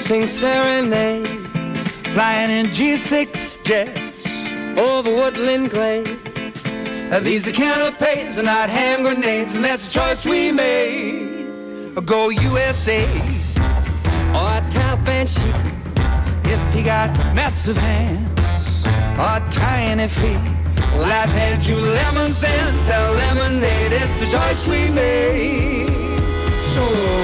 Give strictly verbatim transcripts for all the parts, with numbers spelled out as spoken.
sing serenade, flying in G six jets over woodland glade. These are canapes and not hand grenades, and that's a choice we made. Go U S A or Taliban chic. If you got massive hands or tiny feet, well, I'd hand you lemons then sell lemonade. It's the choice we made. So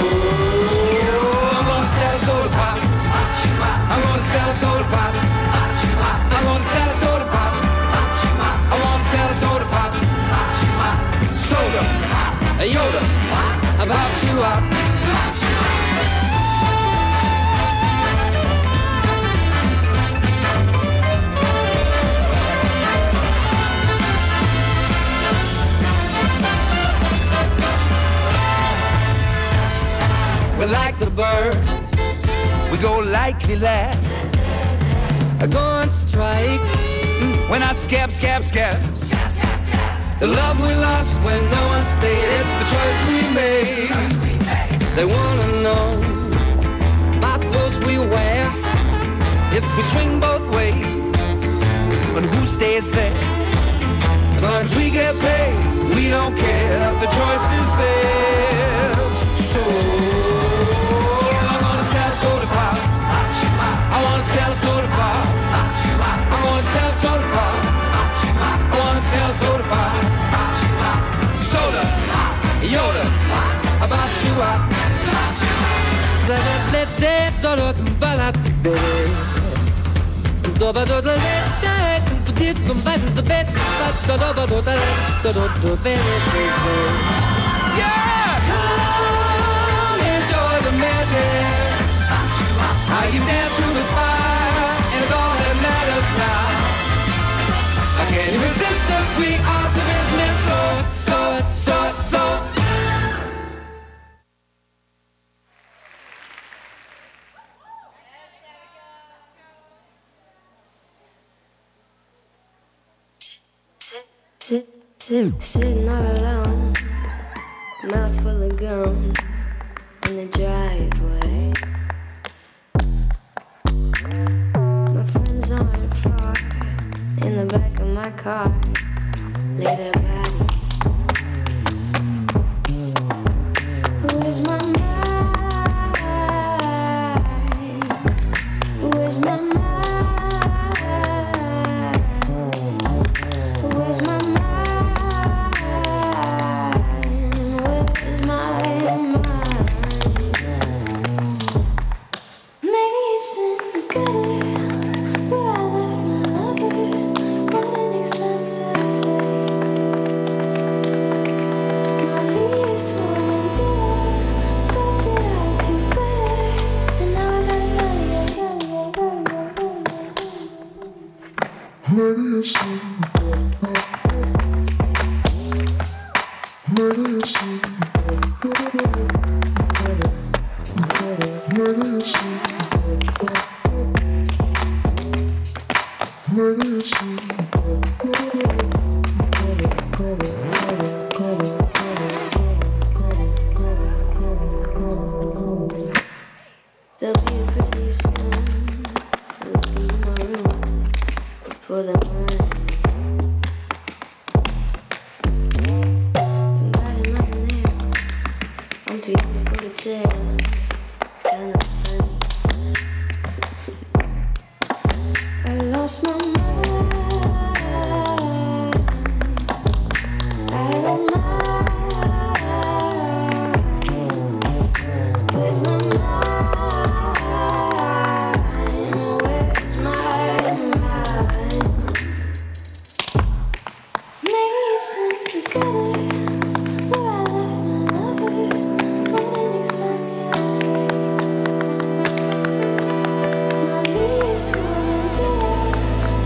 I'm gonna sell soda pop. I'm gonna sell soda pop. I'm gonna sell soda pop. I wanna sell soda pop. Soda, a Yoda, about you up. We're like the birds, we go like the laugh. I go on strike, we're not scab, scab, scabs. The love we lost when no one stayed, it's the choice we made. They wanna know about clothes we wear, if we swing both ways, but who stays there? As long as we get paid, we don't care, the choice is theirs. So I'm gonna sell soda pop. I wanna sell soda pop. I wanna sell soda pop. I wanna sell soda pop. Soda, Yoda, about you up. Yeah! Come enjoy the madness. How you dance through the fire is all that matters now. I can't resist us, we are the business. So, so, so, so. Sit, sit, sit, sitting all alone, mouth full of gum in the driveway. My friends aren't far, in the back of my car, lay their bodies. Where's my mind? Where's my mind? Where's my mind? Where's my mind? Maybe it's in the gutter where I left my lover on an expensive fake. My V is falling down. Thought that I'd feel better, but now I gotta Maybe it's in the Maybe it's in the Maybe it's in the Maybe it's in They'll be here pretty soon, looking in my room for the money. And biting my nails, I'm too young to go to jail. It's kinda funny. I lost my mind. I don't mind. Where's my mind? Where's my mind? Maybe it's in the gutter where I left my lover on an expensive fake. My V is falling down.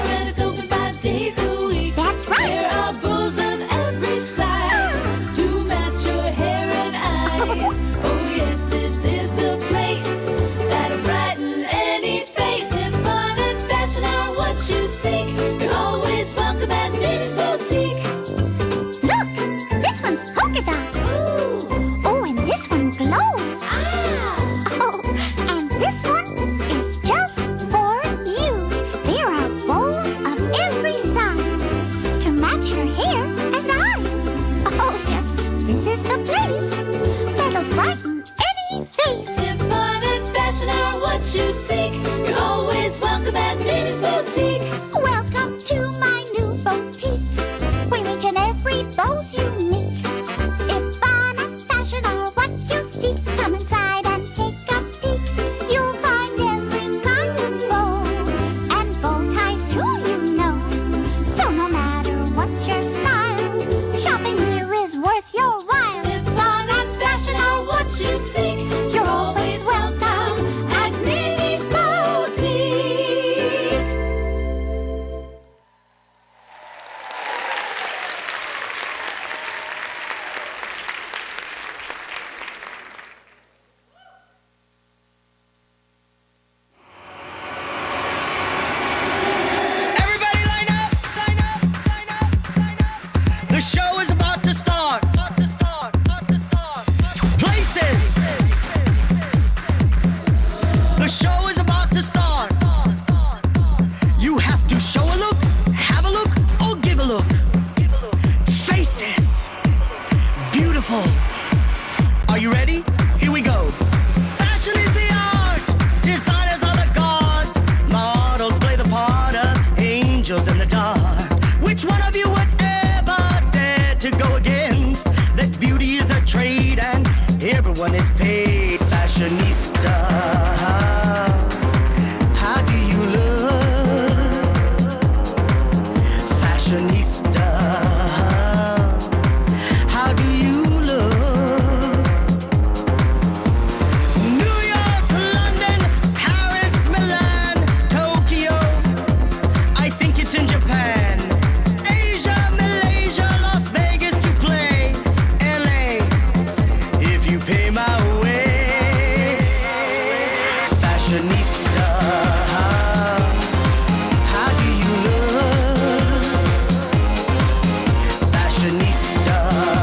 and it's open five days a week. That's right. There are bows of every size to match your hair and eyes. Oh yes, this is the place that'll brighten any face. If fun and fashion are what you seek, you're always welcome at Minnie's Boutique. Look, this one's polka dot. Ooh. Oh, and this one glows. Ah. Oh, and this one is just for you. There are bows of every size to match your hair and eyes. Oh, yes, this is the place that'll brighten any face. If fun and fashion are what you seek, you're always welcome at Minnie's Boutique. Welcome to my new boutique, where each and every bow's unique. If fun and fashion are what you seek, come inside and take a peek. You'll find every kind of bow, and bow ties too, you know. So no matter what your style, shopping here is worth your while. If fun and fashion are what you seek, you're always welcome at Minnie's Boutique. Everybody line up, line up, line up, line up. The show is about to start. About to start, about to start. Places. The show is about to start. You have to show a look, have a look, or give a look. Faces. Beautiful. Are you ready? Here we go. Fashion is the art. Designers are the gods. Models play the part of angels in the dark. Which one of you would ever dare to go against that beauty is a trade and everyone is paid? Fashionista. How do you look? Fashionista. How do you look? New York, London, Paris, Milan, Tokyo. I think it's in Japan. Asia, Malaysia, Las Vegas to play. L A, if you pay my way. Fashionista. How do you look? Fashionista.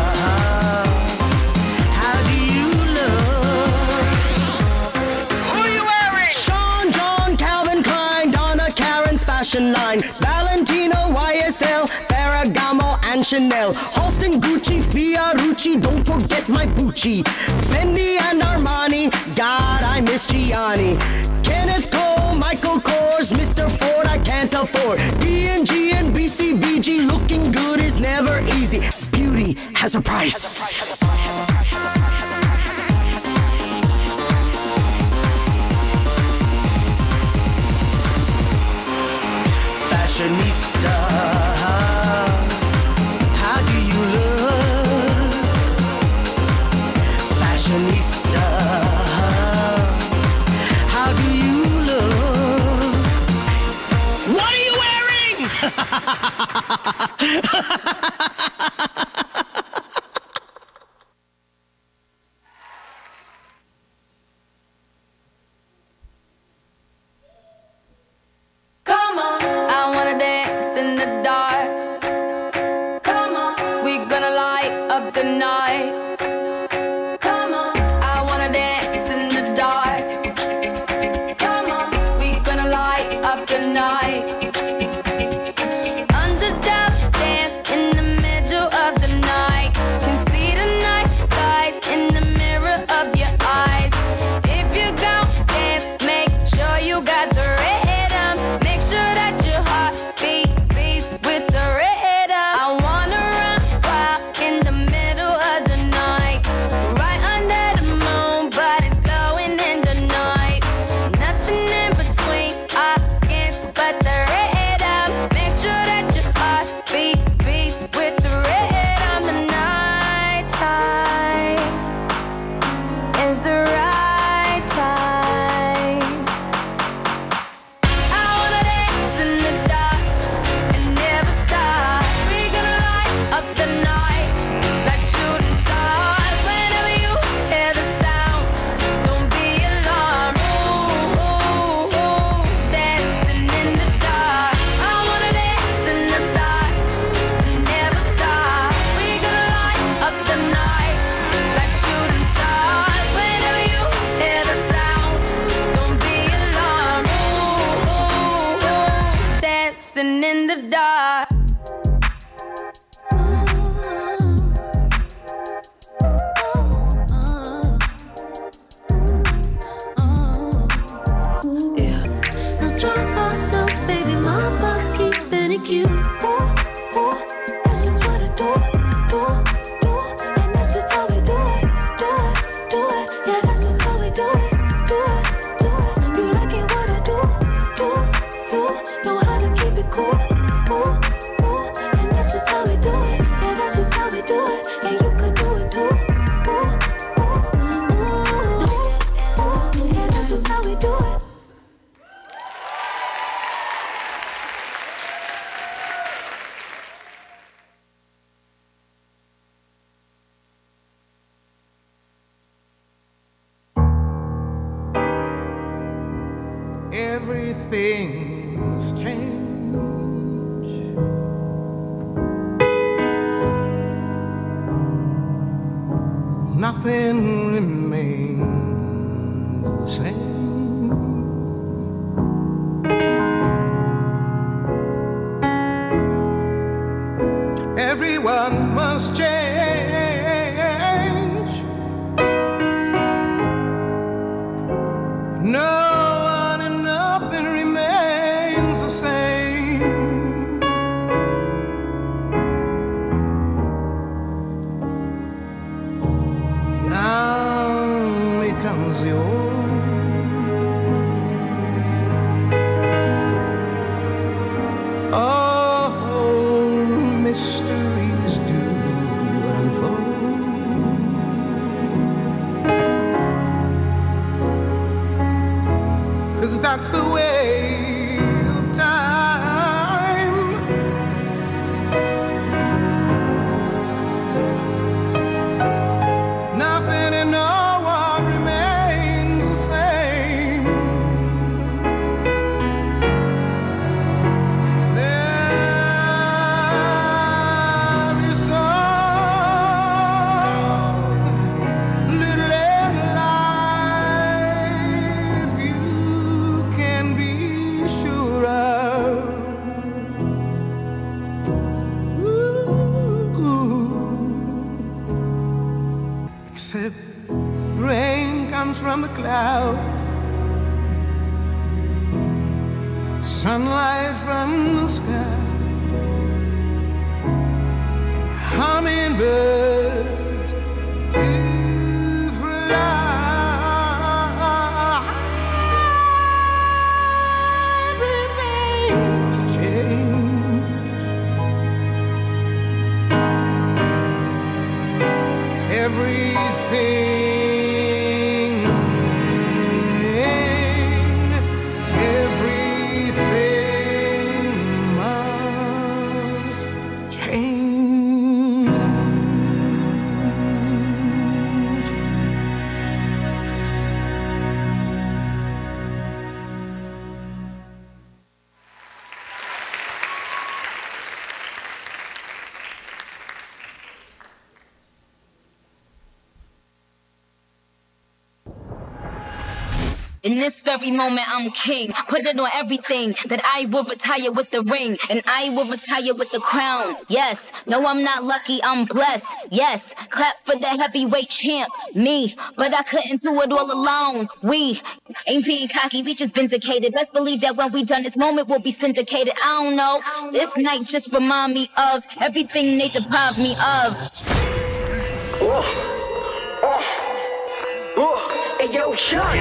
How do you look? Who are you wearing? Sean, John, Calvin Klein, Donna Karen's fashion line, Valentino, Y S L, Ferragamo, and Chanel, Halston, Gucci, Fiorucci, don't forget my Gucci, Fendi and Armani, God, I miss Gianni, Kenneth Cole, Michael Kors, Mister Ford, I can't afford, D and G and B C B G, looking good is never easy, beauty has a price. Fashionista. How do you look? Fashionista. How do you look? What are you wearing? Come on, I wanna dance in the dark. Come on, we gonna light up the night. Come on, I wanna dance in the dark. Come on, we gonna light up the night. Underdogs dance in the middle of the dancing in the dark. You. Ooh, ooh, that's just what I do, do, do, and that's just how we do it, do it, do it, yeah, that's just how we do it, do it, do it. You like it what I do, do, do, know how to keep it cool, ooh, ooh, and that's just how we do it, yeah, that's just how we do it, and you can do it too, ooh, ooh, ooh, ooh, yeah, that's just how we do it. Everything's changed. Nothing remains the same. Everyone must change. No. That's the way of time. Nothing and no one remains the same. There is so little in life you can be sure of. Ooh. Except rain comes from the clouds, sunlight from the sky, and hummingbirds to fly. Everything, everything must change. In this very moment, I'm king. Put it on everything that I will retire with the ring, and I will retire with the crown. Yes, no, I'm not lucky, I'm blessed. Yes, clap for the heavyweight champ, me. But I couldn't do it all alone. We ain't being cocky, we just vindicated. Best believe that when we done, this moment will be syndicated. I don't know, this night just remind me of everything they deprived me of. Oh, oh, oh, hey yo, Sean.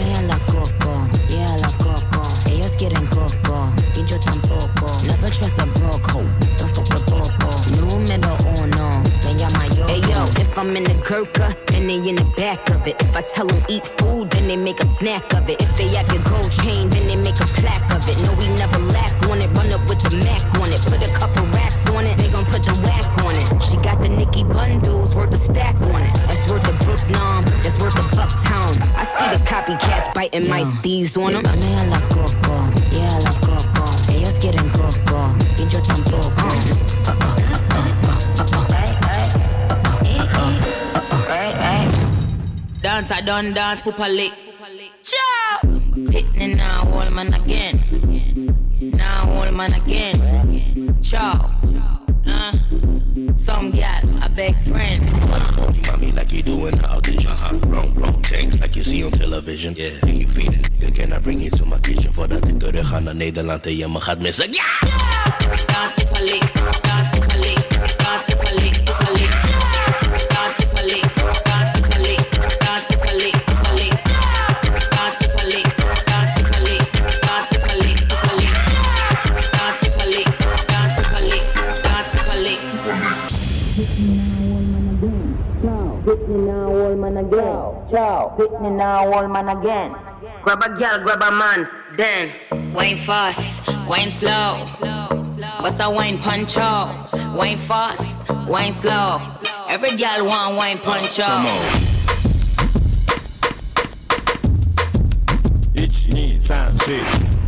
Quieren coco, y yo tampoco. Never trust a broco, don't fuck with popo. Número uno, me llama yo. Hey yo, if I'm in the Gurkha, then they in the back of it. If I tell them eat food, then they make a snack of it. If they have your gold chain, then they make a plaque of it. No, we never lack on it, run up with the Mac on it. Put a couple racks on it, they gon' put the whack on it. She got the Nicki bundles, worth a stack on it. That's worth a Brooklyn, that's worth a Bucktown. I see the copycats biting yeah. my steez on them. Dame a la coco, yeah, la coco. Ellos quieren coco, y yo tampoco. Uh, uh, uh, uh, uh, uh, uh. Dance, I done dance, pupa lick. Ciao! Hitting it now, all man again. Now all old man again. Ciao. Uh, some gal, a big friend. Mommy, like you doing the audition, huh? Wrong, wrong things like you see on television. Yeah, can you feed it? Nigga, can I bring you to my kitchen? Voordat ik terug ga naar Nederland en je me gaat missen. Ja! Dans die palik, dans die palik, dans die palik, palik. Dans die palik, dans die palik, dans die palik, palik. Dans die palik, dans die palik, dans die palik, palik. Dans die palik, dans die palik, dans die palik. Hit me now, old man again. Ciao. Hit me now, old man again. Grab a girl, grab a man, then. Wine fast, wine slow. Bust a wine punch out. Wine fast, wine slow. Every girl want wine punch out. Ich, ni, san, shi.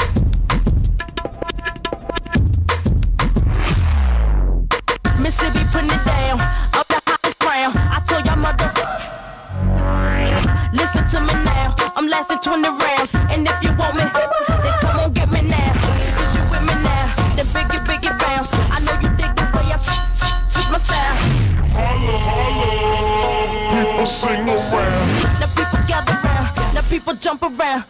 Mississippi putting it down. I'm the hottest crown. I told y'all mother. Listen to me now. I'm lasting twenty rounds. And if you want me, then come on get me now. Since you with me now, then biggie, biggie bounce. I know you dig the way I switch my style. Holla, holla. People sing around. Now people gather round. Now people jump around.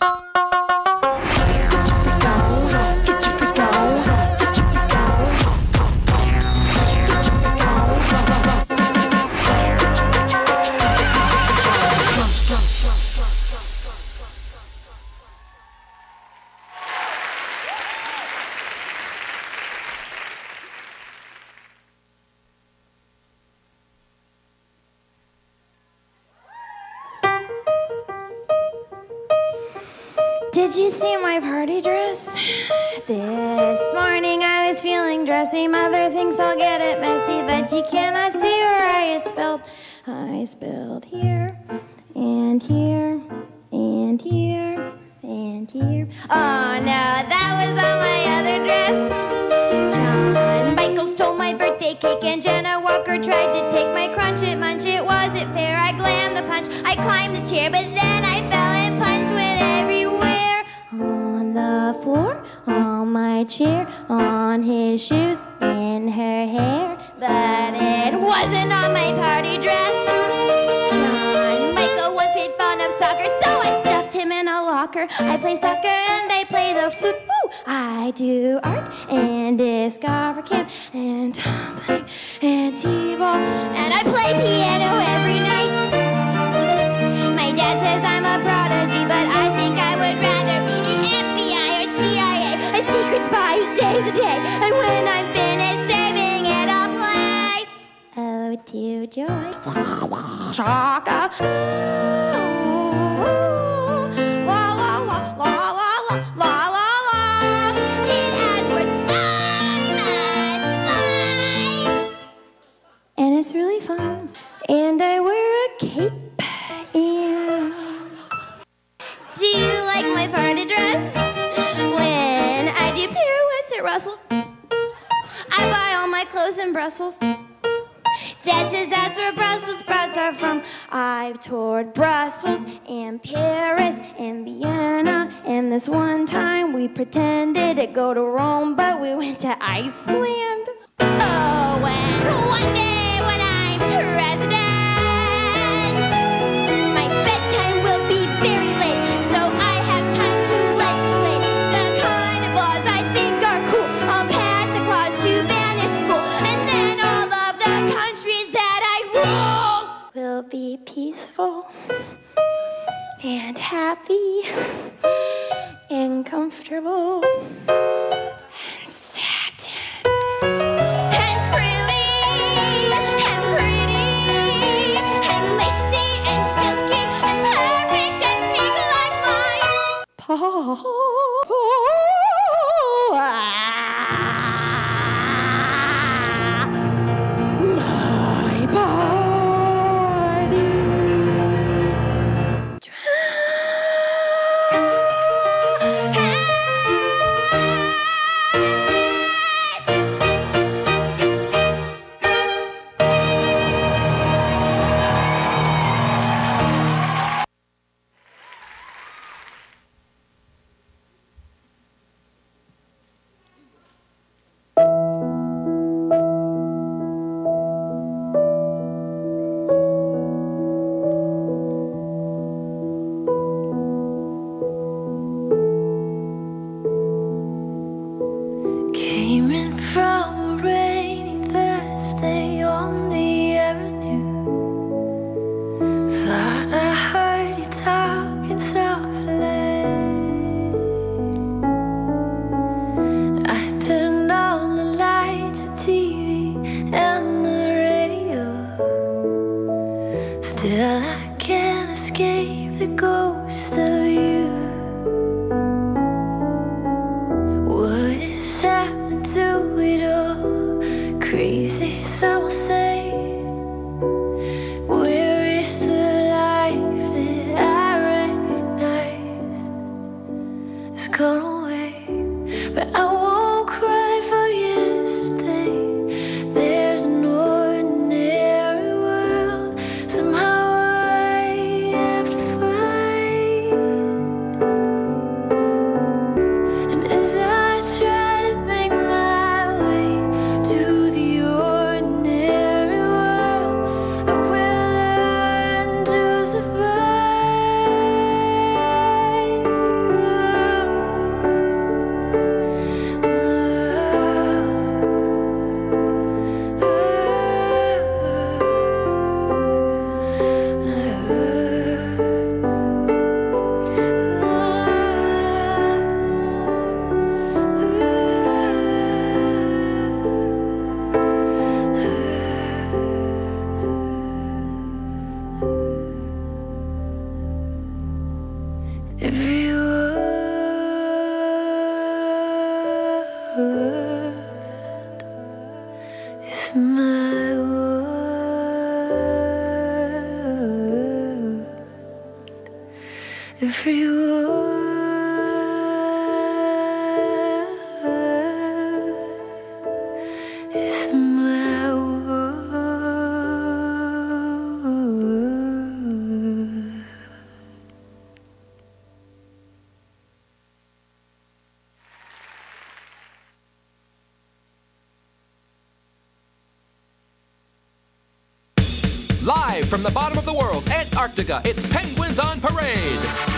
Did you see my party dress? This morning I was feeling dressy. Mother thinks I'll get it messy, but you cannot see where I spilled. I spilled here, and here, and here, and here. Oh no, that was on my other dress. John Michael stole my birthday cake, and Jenna Walker tried to take my crunch it munch. It wasn't fair, I glammed the punch. I climbed the chair, but then I fell and punch went everywhere. On the floor, on my chair, on his shoes, in her hair. But it wasn't on my party dress. John Michael once made fun of soccer, so I stuffed him in a locker. I play soccer and I play the flute. Woo! I do art and discover camp and tumbling and t-ball. And I play piano every night. My dad says I'm a prodigy, but I think I would rather be the F B I or C I A, a secret spy who saves the day. And when I'm finished saving it, I'll play Ode to Joy. Shaka. La la la la la la la la la. It has worked all my life. And it's really fun. And I wear a cape. And do you like my party dress? When I do pirouettes at Russell's, I buy all my clothes in Brussels. Dad says that's where Brussels sprouts are from. I've toured Brussels and Paris and Vienna. And this one time we pretended to go to Rome, but we went to Iceland. Oh, and one day when I'm president, my bedtime will be very late, so I have time to legislate the kind of laws I think are cool. I'll pass a clause to banish school, and then all of the countries that I rule will be peaceful and happy and comfortable and satin and frilly and pretty and lacy and silky and perfect and pink like my paw. My party dress. from a rainy Thursday on the avenue. Thought I heard you talking softly. I turned on the lights, the T V, and the radio. Still, I can't escape the ghost of you. What is happening to it all? Crazy, some will say. Where is the life that I recognize? It's gone away, but I won't cry for yesterday. There's an ordinary world somehow I have to find. And as I try to make my way to the ordinary world, I will learn to survive. Every word is my word. Every word is my word. Live from the bottom of the world, Antarctica, it's Penguins on Parade.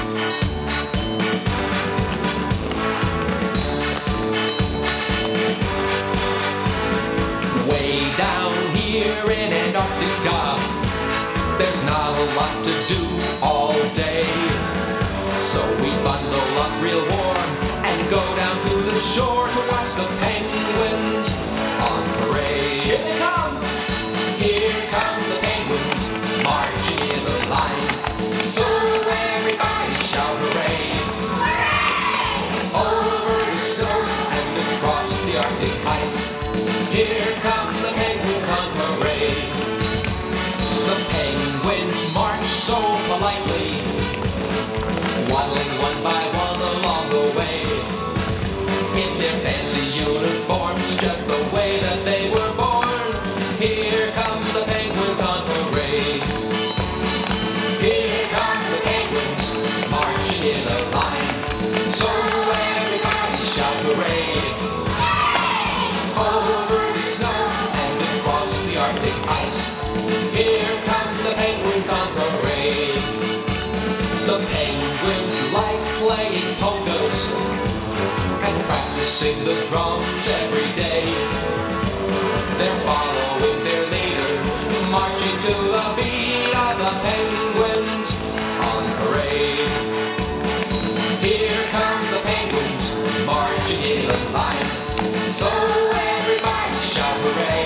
Way down here in Antarctica, there's not a lot to do all day. So we bundle up real warm and go down to the shore to watch the penguins on parade. Here they come! Here come the penguins, marching in the line. So everybody shout hooray! Over the snow and across the Arctic ice, here come the penguins on parade. The penguins march so politely, waddling one by one along the way. In their fancy uniforms, just the way that they were born. Here come the penguins on parade. Here come the penguins, marching in a line. So everybody shout hooray! Over the snow and across the Arctic ice, here come the penguins on parade. The penguins like playing polkas and practicing the drums every day. They're following their leader, marching to the beat of the penguins on parade. Here come the penguins, marching in a line. So everybody shout hooray!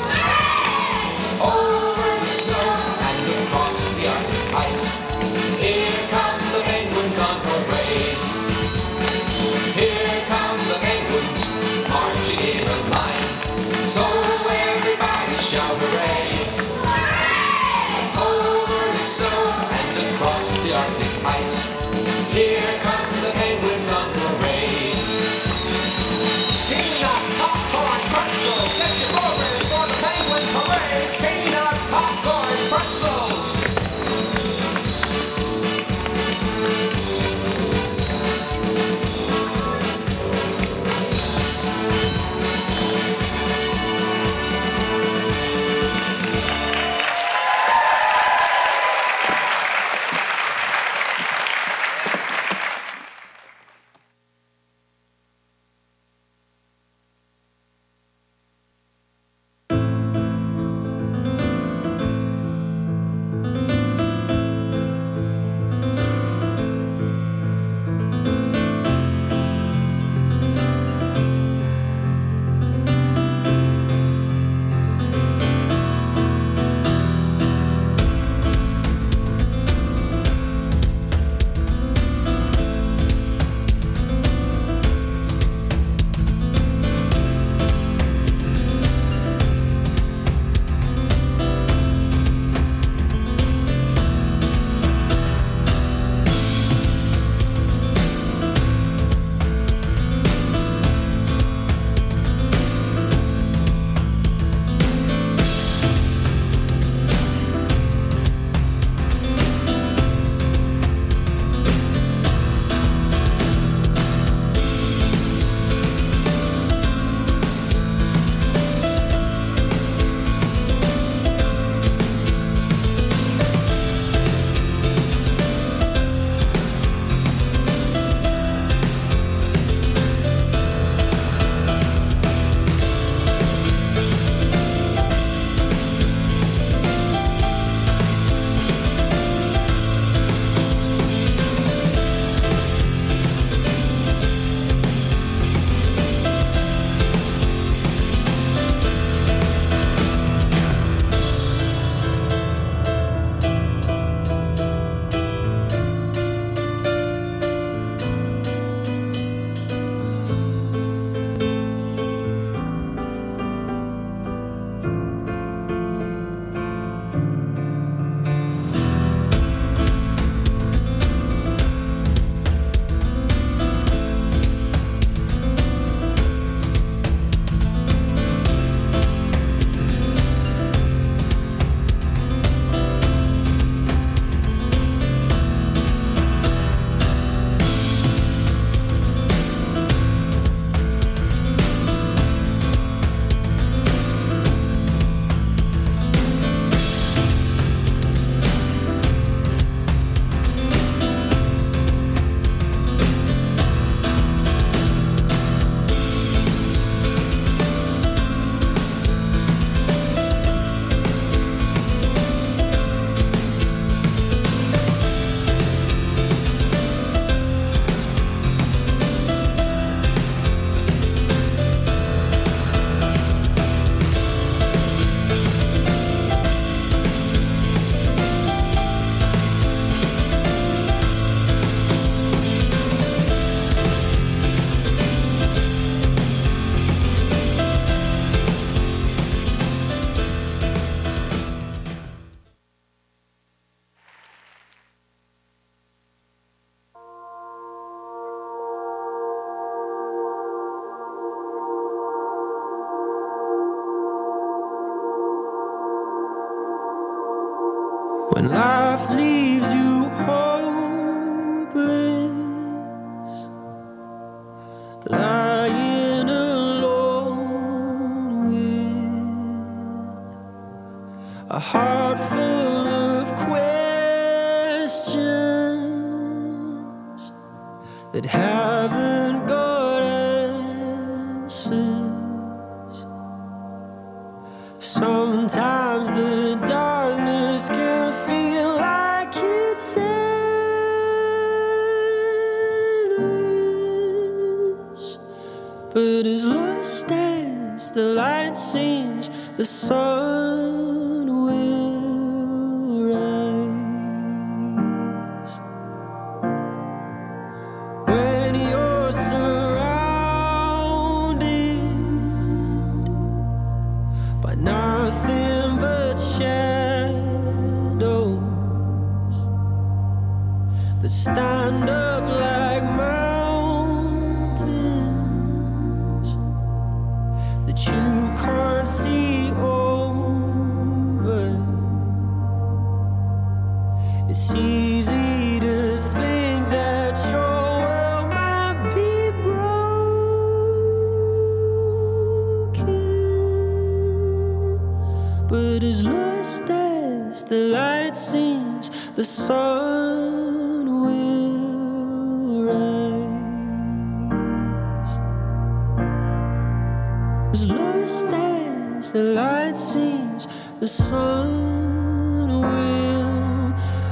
Over the snow and across the Arctic ice, here come the penguins on parade. Here come the penguins, marching in a line. So everybody shout hooray! Over the snow and across the Arctic ice, here come the penguins on parade. Peanuts, popcorn, pretzels, get your boat ready for the penguin parade. Peanuts, popcorn, pretzels. when life leaves you hopeless, lying alone with a heart full of questions that haven't got answers. Sometimes the darkness can feel like it's endless, but as lost as the light seems, the sun will rise. When you're surrounded by nothing but shadows that stand up like mountains that you can't see over, it's easy to think that your world might be broken, but as lost as the light seems, the sun will rise. As lost as the light seems, the sun will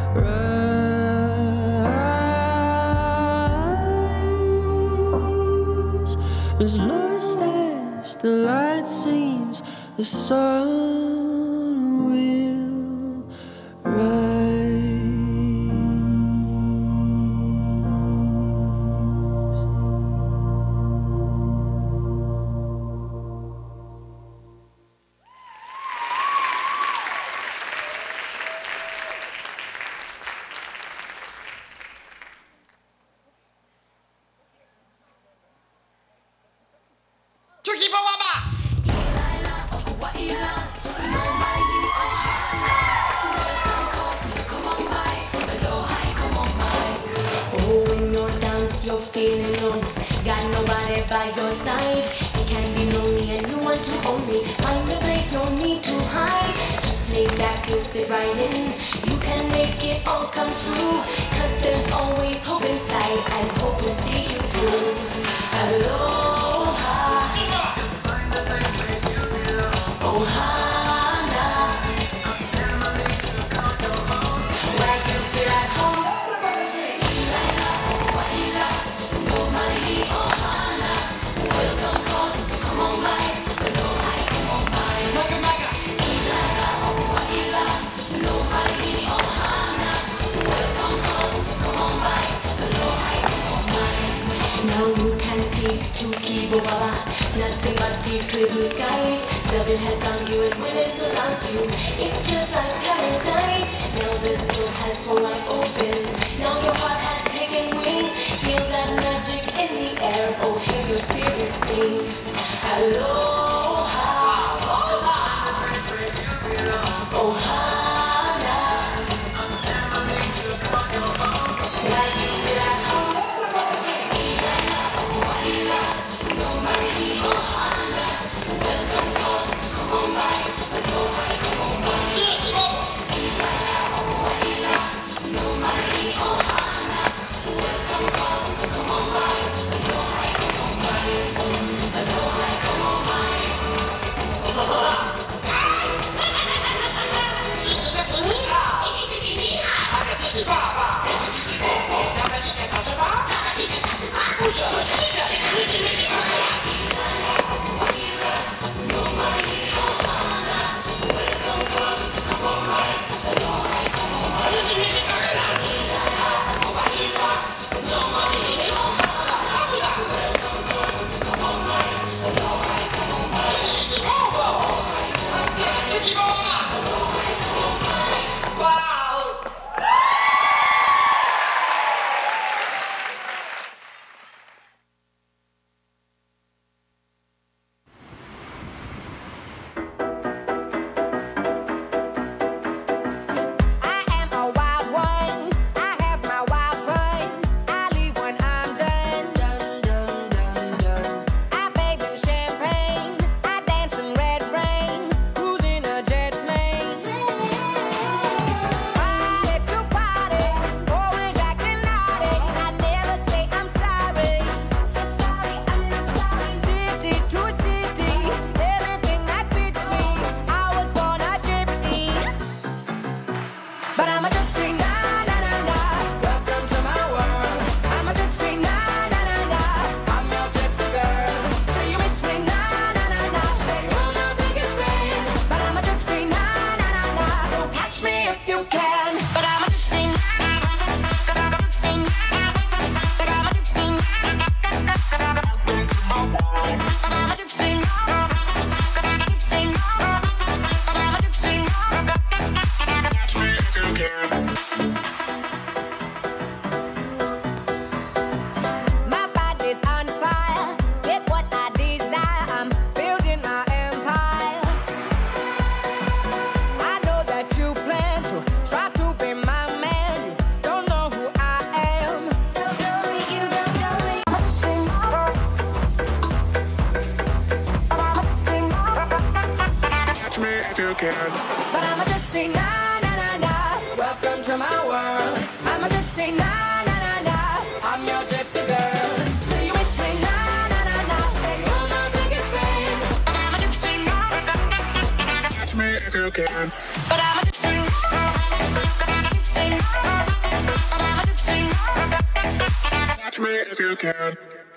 rise. As lost as the light seems, the sun will rise. Oh, when you're down, you're feeling low, got nobody by your side. It can be lonely and you want to only find a place, no need to hide. Just lay back, you'll fit right in. You can make it all come true, cause there's always hope inside, and hope will see you through. Aloha, find the place where you belong. Ohana, a family to call your own, where you feel at home. Everybody sing. Welcome, cause to come on by. Aloha, come on by. Maka maka. Ilaila, Waila, no mai ohana. Welcome, cause to come on by. Aloha, come on by. Now you can see Tukibawaba, nothing but these clear blue skies. Loving has found you and when it surrounds you, it's just like paradise. Now the door has swung wide open. Now your heart has taken wing. Feel that magic in the air. Oh, hear your spirit sing. Aloha, aloha, ohana, a family to call your own. Like you feel at home. Everybody sing. Ilaila, Waila, no mai ohana. Welcome, cause to come on by. Aloha, come on by. Ilaila, Waila, no mai ohana. Welcome, cause to come on by. Aloha, come on by. Aloha, come on by. if you can. But I'm a gypsy, na na na na. Welcome to my world. I'm a gypsy, na na na na. I'm your gypsy girl. So you wish me, na na na na. Say you're my biggest fan. I'm a gypsy, na na na na. Catch me if you can. But I'm a gypsy, gypsy. I'm a gypsy. Catch me if you can.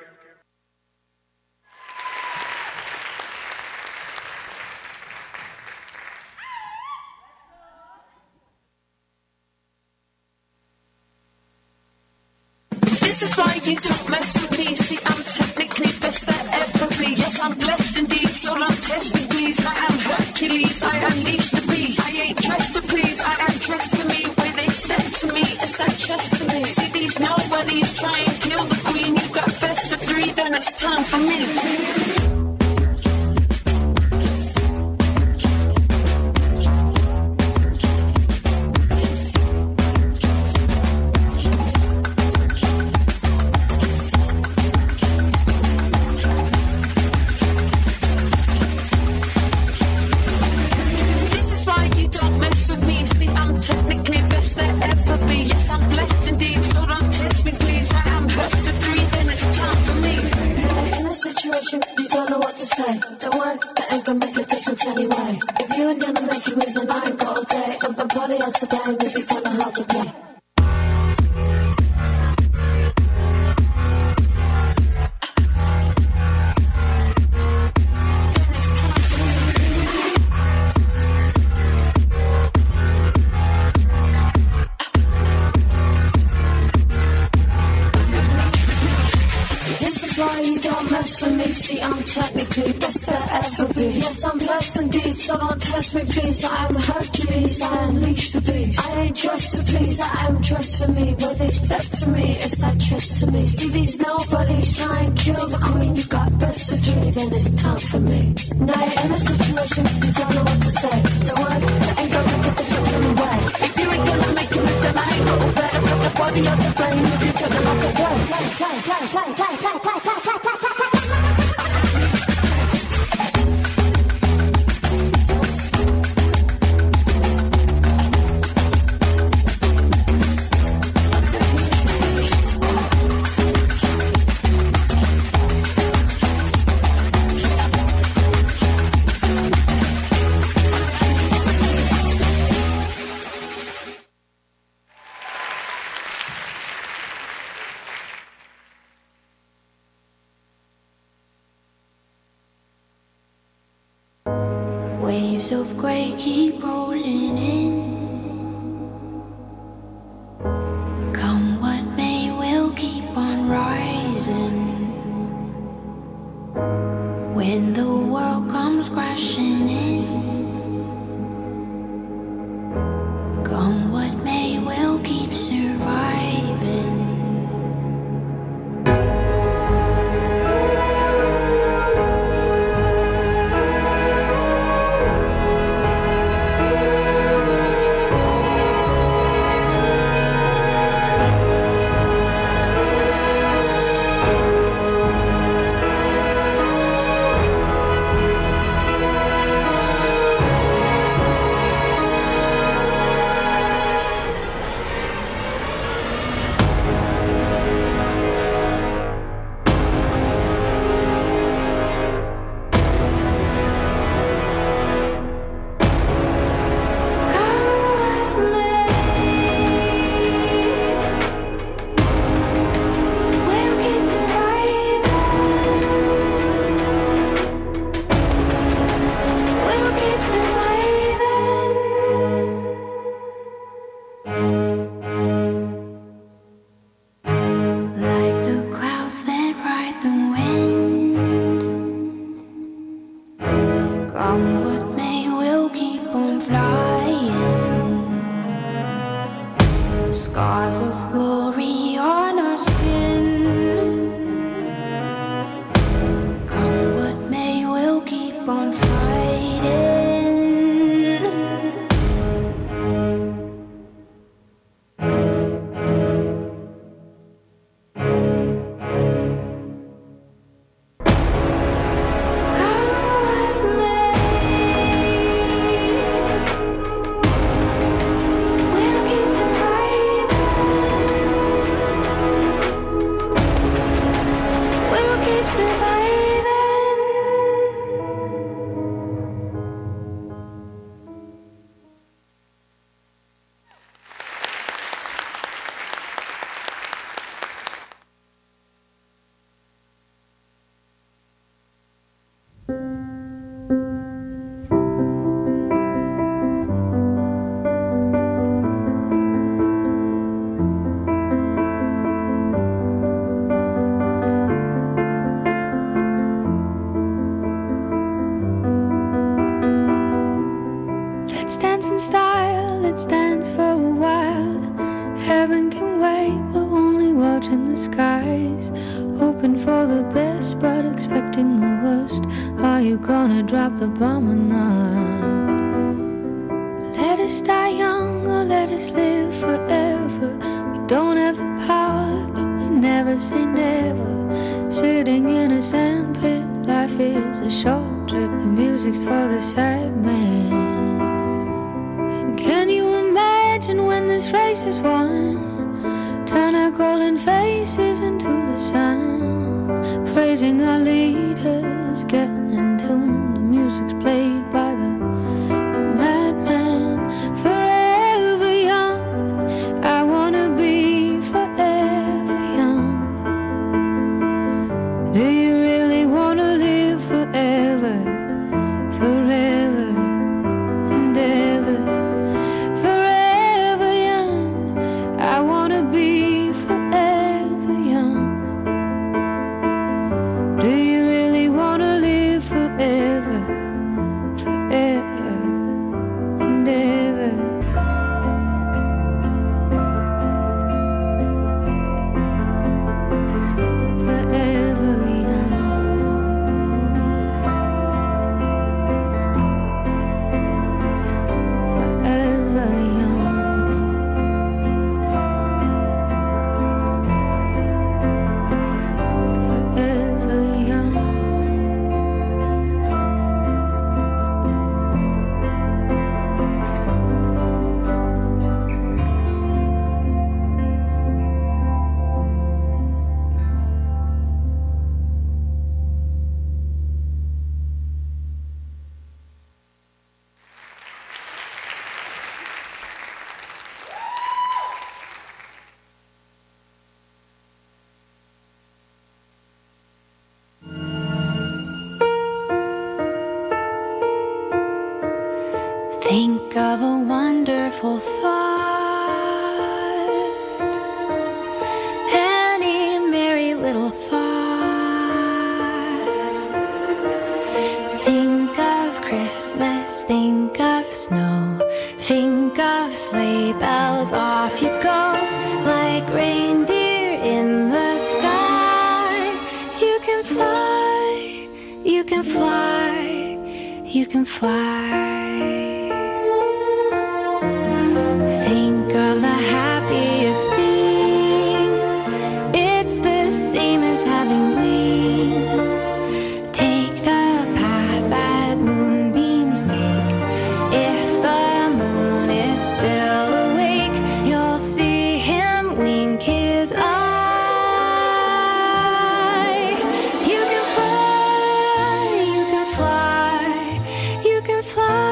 This is why you don't mess with me. See, I'm technically best there ever be. Yes, I'm blessed indeed, so don't test me, please. I am Hercules, I unleash the beast. I ain't dressed to please, I am dressed for me. When they step to me, it's that chest to me. See these nobodies try and kill the queen. You got best of three, then it's time for me. Don't worry, that ain't gonna make a difference anyway. If you ain't gonna make it move, then I ain't got a day. I'm gonna party out today if you don't know how to play. For me, see, I'm technically best there ever be. Yes, I'm blessed indeed, so don't test me, please. I am Hercules, I unleash the beast. I ain't dressed to please, I am dressed for me. When they step to me, it's that chest to me. See these nobodies try and kill the queen. You got best of three, then it's time for me. Now you're in a situation you don't know what to say. Don't worry, that ain't gonna make a difference anyway. If you ain't gonna make it with them, I ain't gonna better put the body on the brain. If you tell them how to play, play, play, play, play, play, play, play, play, play, play, play, play. Waves of grey keep rolling in. Come what may, we'll keep on rising. When the world comes crashing in, come what may, we'll keep surviving. Scars of glory on our skin. Come what may, we'll keep on fighting. Come what may. style, it stands for a while. Heaven can wait, we're only watching the skies. Hoping for the best, but expecting the worst. Are you gonna drop the bomb or not? Let us die young or let us live forever. We don't have the power, but we never say never. Sitting in a sandpit, life is a short trip. The music's for the sad man. And can you imagine when this race is won? Turn our golden faces into the sun. Praising our leaders, getting in tune. The music's played by the, the madman. Forever young, I wanna be forever young. Do you really wanna live forever? Forever and ever. Forever young, I wanna be forever young. Do you really wanna live forever? Forever and ever. Forever young. Forever young. Forever young. Think of a wonderful thought, any merry little thought. Think of Christmas, think of snow, think of sleigh bells, off you go, like reindeer in the sky. You can fly, you can fly, you can fly. Think of the happiest things. It's the same as having wings. Take the path that moonbeams make. If the moon is still awake, you'll see him wink his eye. You can fly, you can fly, you can fly.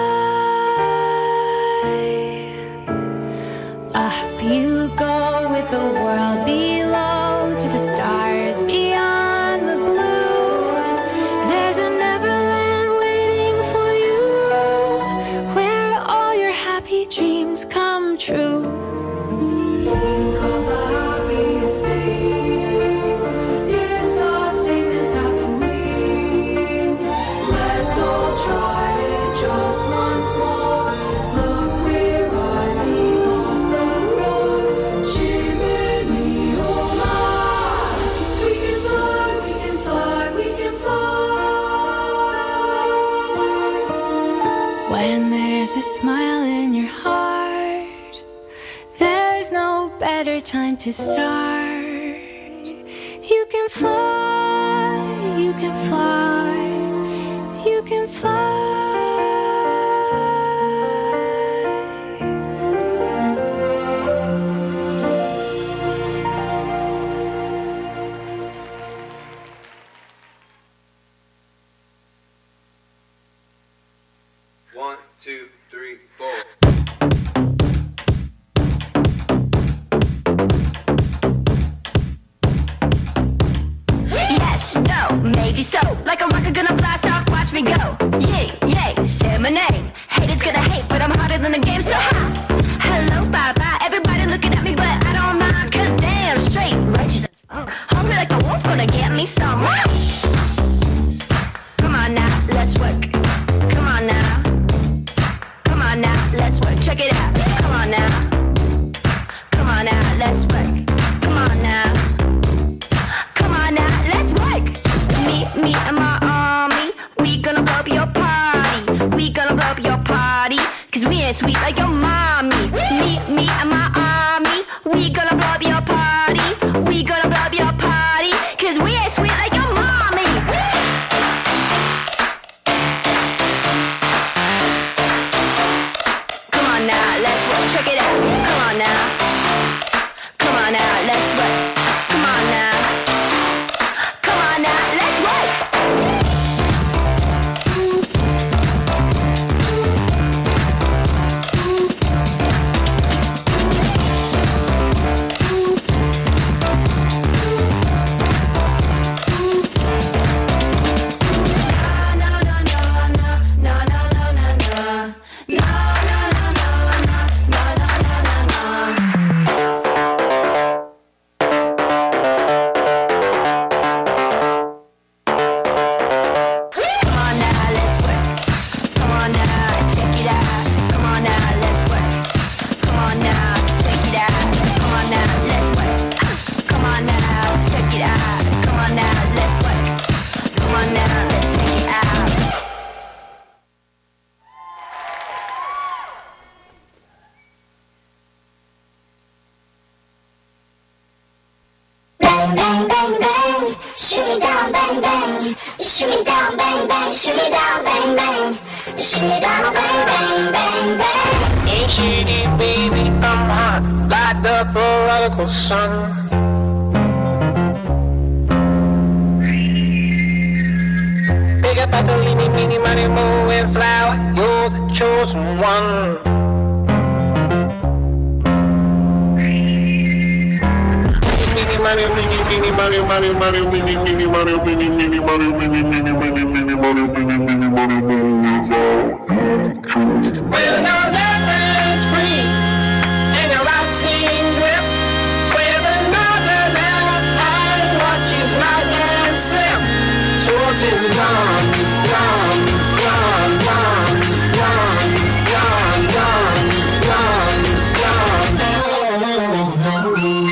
Up you go with the world below, to the stars beyond the blue. There's a neverland waiting for you, where all your happy dreams come true. Think of the happiest things. It's the same as having wings. Let's all try it just once more. Look, we're rising off the road. Chimney, oh my. We can fly, we can fly, we can fly. When there's a smile in your heart, there's no better time to start. You can fly, you can fly, you can fly. One, two, three, four. Yes, no, maybe so. Like a rocket gonna blast off, watch me go. Yay, yay, say my name. Haters gonna hate, but I'm hotter than the game, so ha. Hello, bye bye. Everybody looking at me, but I don't mind, cause damn straight. Righteous as fuck. Hungry like a wolf, gonna get me some. Come on now, let's work. Come on now. Come on now, let's work. shoot me down, bang, bang, shoot me down, bang, bang, shoot me down, bang, bang, bang, bang. Ain't shady, baby, I'm hot, like the prodigal son. Big up, Bartolini, mini, money, mo, and flower, you're the chosen one. Mario, mini, mini, Mario, Mario, Mario, mini, mini, Mario, mini, mini, Mario, mini, mini, mini, mini, Mario, mini, mini, Mario, mini, well, your left hand's free and your right team grip with another left hand watches right and sip. Swords is gone, gone, gone, gone, gone, gone, gone, gone, gone.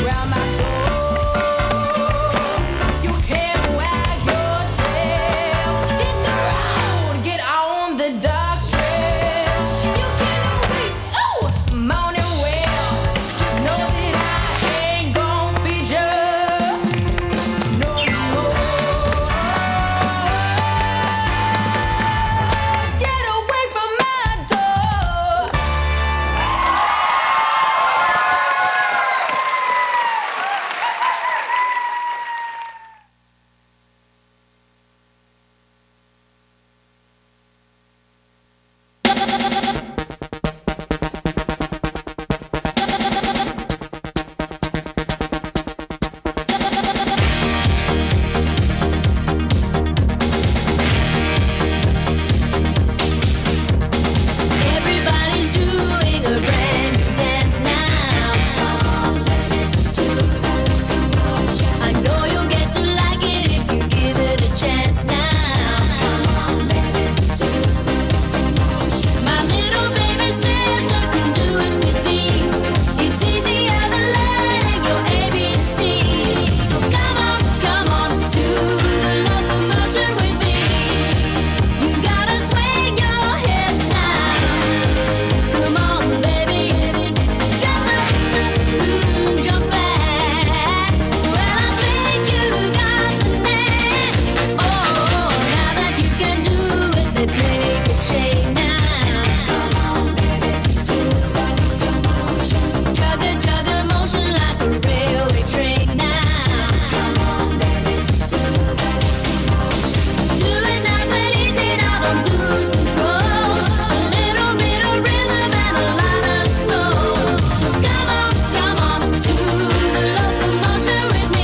round my door. You can't wag your tail. Hit the road, get on the dark trail. You can weep, ooh, moan and wail. Just know that I ain't gon' feed you no more. Get away from my door. Everybody's doing a brand new dance now. I know you'll get to like it if you give it a chance now. My little baby sister can do it with me. It's easier than learning your A B C. So come on, come on to the locomotion with me. You gotta swing your hips now. Come on, baby, jump up, mm, jump back. Well, I think you got the knack. Oh, now that you can do it, let's make a chain now. Come on, baby, do the locomotion. Chug a chug a motion like a railway train now. Come on, baby, do the locomotion. Do it nice and easy, now don't lose control. A little bit of rhythm and a lot of soul. So come on, come on to the locomotion with me.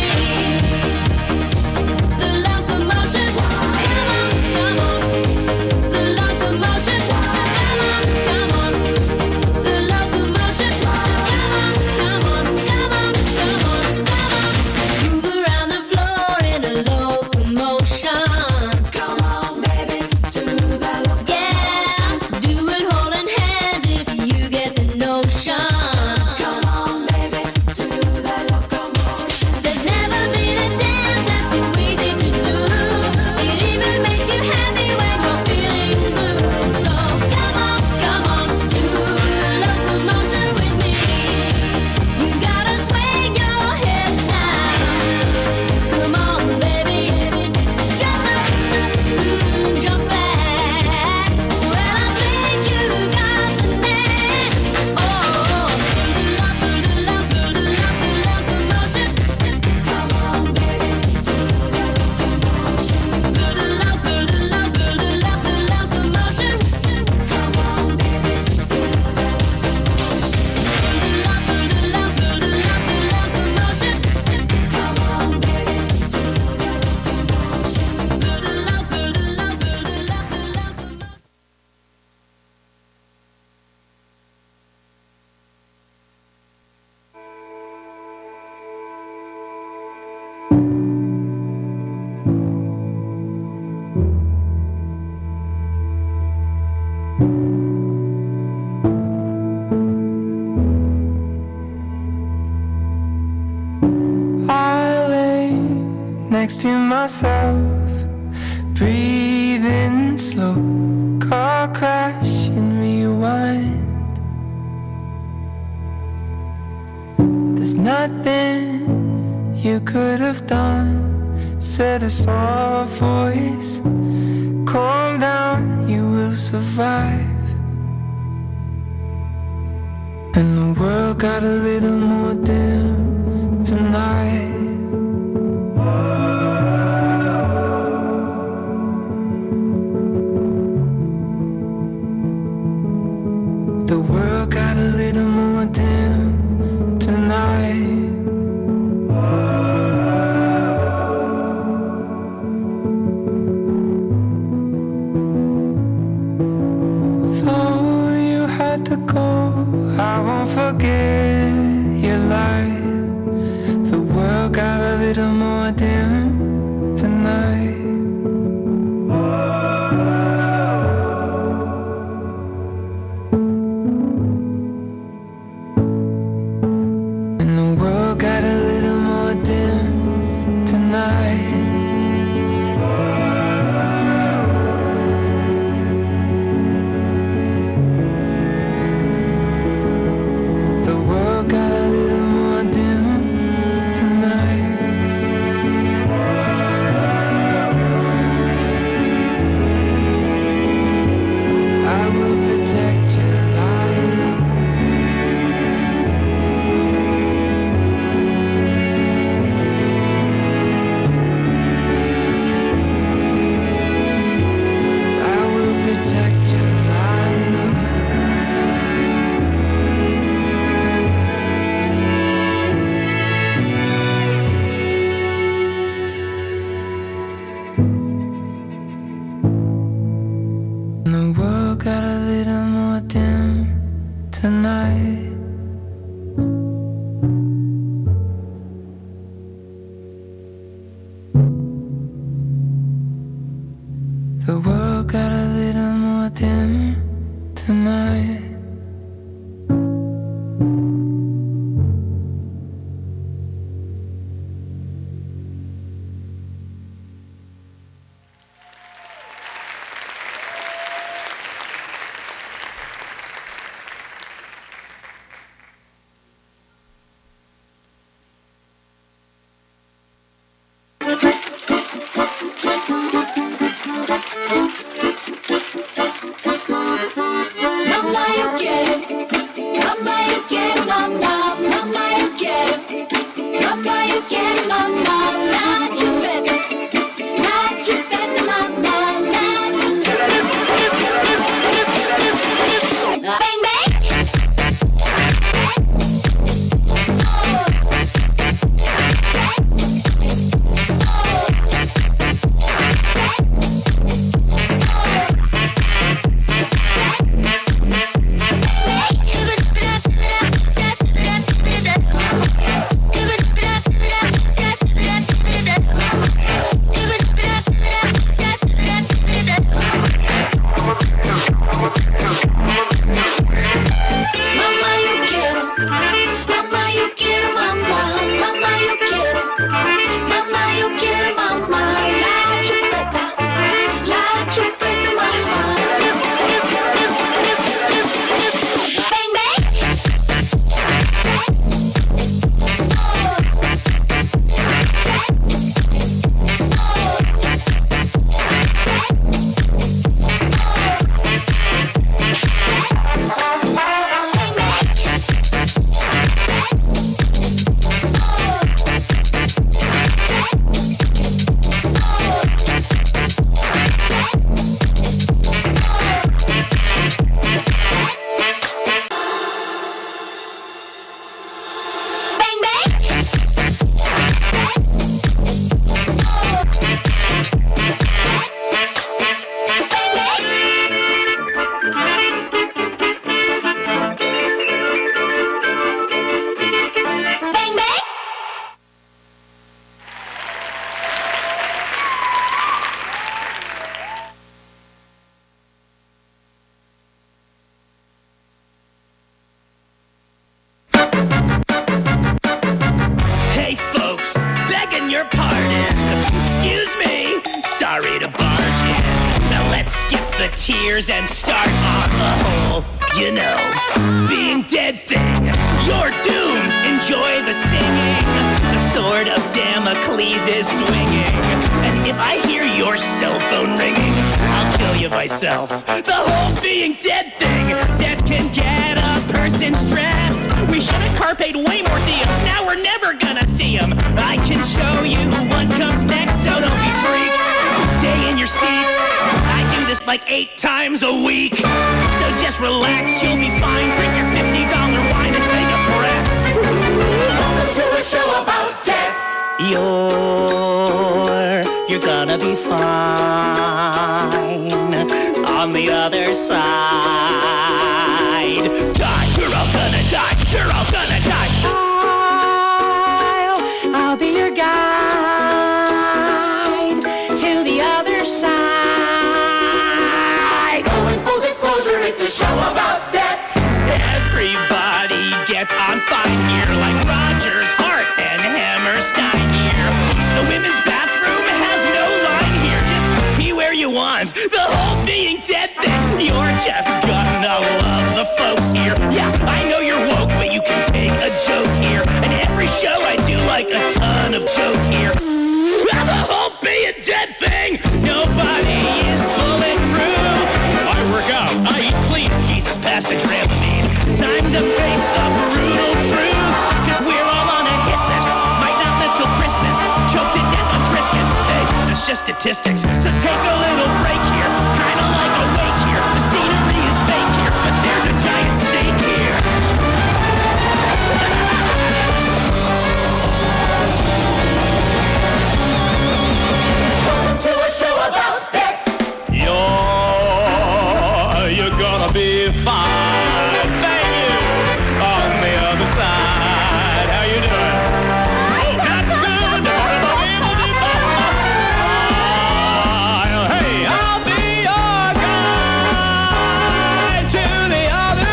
The locomotion, come on, come on. The locomotion, come on, come on. The locomotion, come on, come on, come on, come on, come on. Move around the floor in a locomotion. Come on, baby, do the locomotion. Yeah, do it holding hands if you get the notion. Come on, baby, do the locomotion. There's never been a dance that's too easy to do. It even makes you happy when you're feeling blue. So come on, come on to the locomotion with me. You gotta swing your hips now. Come on, baby, jump up, mm, jump back. Well, I think you got the knack. Oh, the loc, the loc, the loc, the locomotion. Come on, baby, do the locomotion. The loc, the loc, the loc, the locomotion. Come on, baby, do the locomotion. The loc, the loc, the loc, the locomotion. Come on, baby, do the locomotion. The loc, the loc, the loc, the locomotion. I lay next to myself, breathing slow, car crash and rewind. There's nothing you could have done, said a soft voice, calm down, you will survive. And the world got a little more dim tonight. The world got a little more dim tonight. Though you had to go, I won't forget your light. The world got a little more dim tonight. And the world got a Mama, you quiero, mama, la chupeta. La chupeta, mama, la chupeta. Bang, bang. Mamá, yo quiero, mamá, yo quiero, mamá, mamá, yo quiero, mamá, yo quiero, mamá, la chupeta, la chupeta, mamá. Bang, bang. Bang, bang. Bang, bang. Hey folks, begging your pardon. Excuse me, sorry to barge in. Now let's skip the tears and start on the whole, you know, being dead thing. You're doomed, enjoy the singing. The sword of Damocles is swinging. And if I hear your cell phone ringing, I'll kill you myself. The whole being dead thing. Death can get a person stressed. We should have carped way more deals. Now we're never gonna see them. I can show you what comes next, so don't be freaked. Stay in your seats. I do this like eight times a week. So just relax, you'll be fine. Drink your fifty dollar wine and take a breath. Welcome to a show about death. You're, you're gonna be fine on the other side. Die, you're all gonna die, you're all gonna die. I'll, I'll be your guide to the other side. Oh, in full disclosure, it's a show about death. Everybody gets on fire here, like Rogers, Hart, and Hammerstein here. The women's bathroom has no line here, just pee where you want. The whole being dead thing, you're just gonna love the folks here. Yeah, I know you're woke, but you can take a joke here. And every show I do like a ton of joke here. The whole being dead thing, nobody is bulletproof. I work out, I eat clean, Jesus passed the Dramamine. Time to face the brutal truth, cause we're all on a hit list. Might not live till Christmas, choked to death on Triscuits. Hey, that's just statistics, so take a little break here. Kinda like a wake here, the scenery is fake here, but there's a giant steak here. Welcome to a show about death. You're, you're gonna be fine. Thank you. On the other side, how you doing? Oh, not good. Hey, I'll be your guide to the other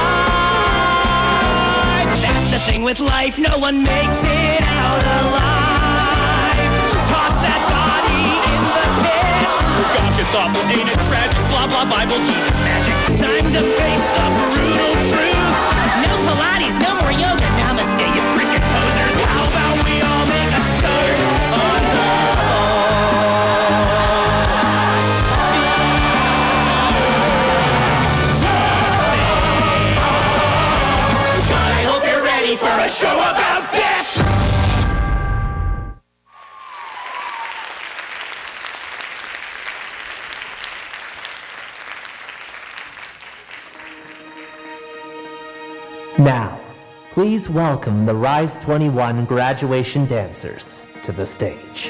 side. That's the thing with life, no one makes it out alive. Toss that body in the pit. Gosh, it's awful, ain't it tragic? Blah, blah, Bible, Jesus, magic. Time to face the brutal truth. No Pilates, no more yoga. Namaste, you freaking posers. How about we all make a start on the I hope you're ready for a show about death. Now, please welcome the Rise twenty-one graduation dancers to the stage.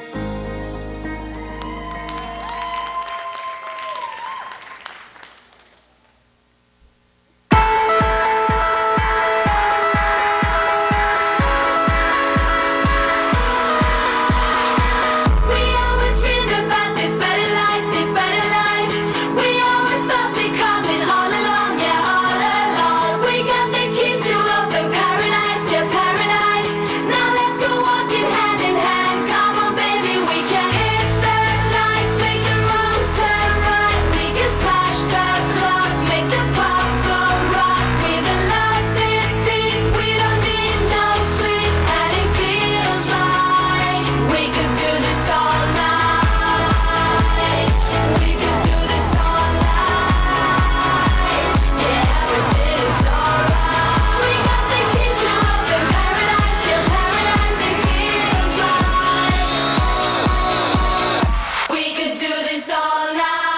We always dreamed about this better life, this better life. We always felt it coming all along, yeah, all along. We got the keys to open paradise, yeah, paradise. Now let's go walking hand in hand. Come on, baby, we can hit the lights, make the wrongs turn right. We can smash the clock, make the pop go rock. With a love this deep, we don't need no sleep, and it feels like we could do this all night. We could do this all night. Yeah, everything's alright. We got the keys to open paradise, yeah, paradise. It feels like we could do this all night.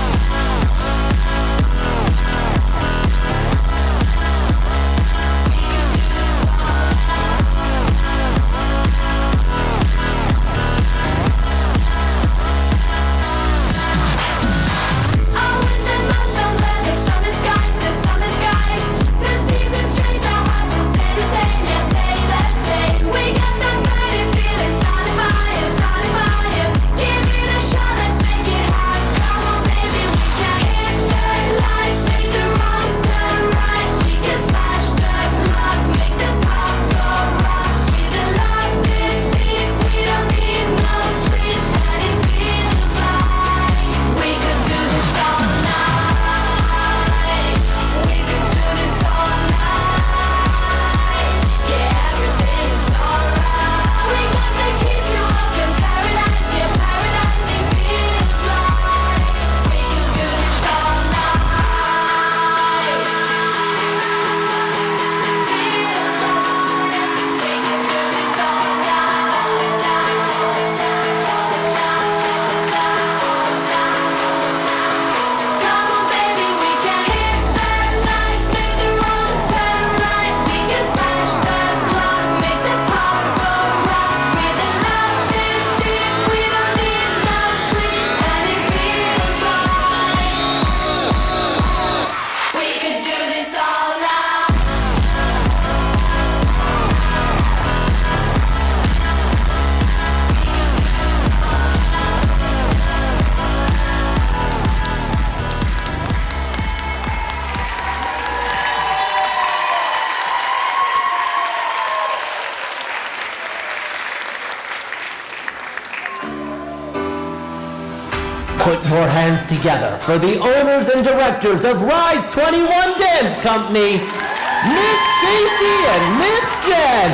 Put your hands together for the owners and directors of Rise twenty-one Dance Company, Miss Stacy and Miss Jen.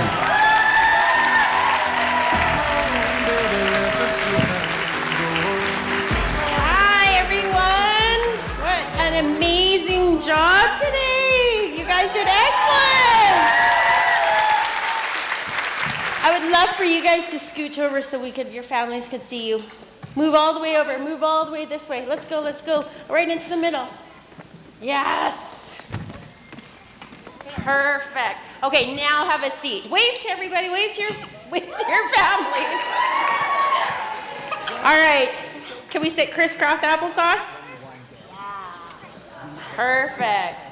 Hi, everyone. What an amazing job today. You guys did excellent. I would love for you guys to scooch over so we could, your families could see you. Move all the way over. Move all the way this way. Let's go, let's go. Right into the middle. Yes. Perfect. Okay, now have a seat. Wave to everybody. Wave to your, wave to your families. All right. Can we sit crisscross applesauce? Perfect.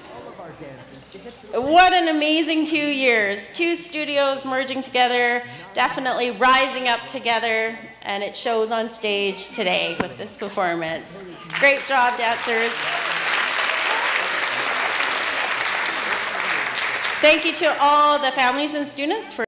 What an amazing two years. Two studios merging together, definitely rising up together, and it shows on stage today with this performance. Great job, dancers. Thank you to all the families and students for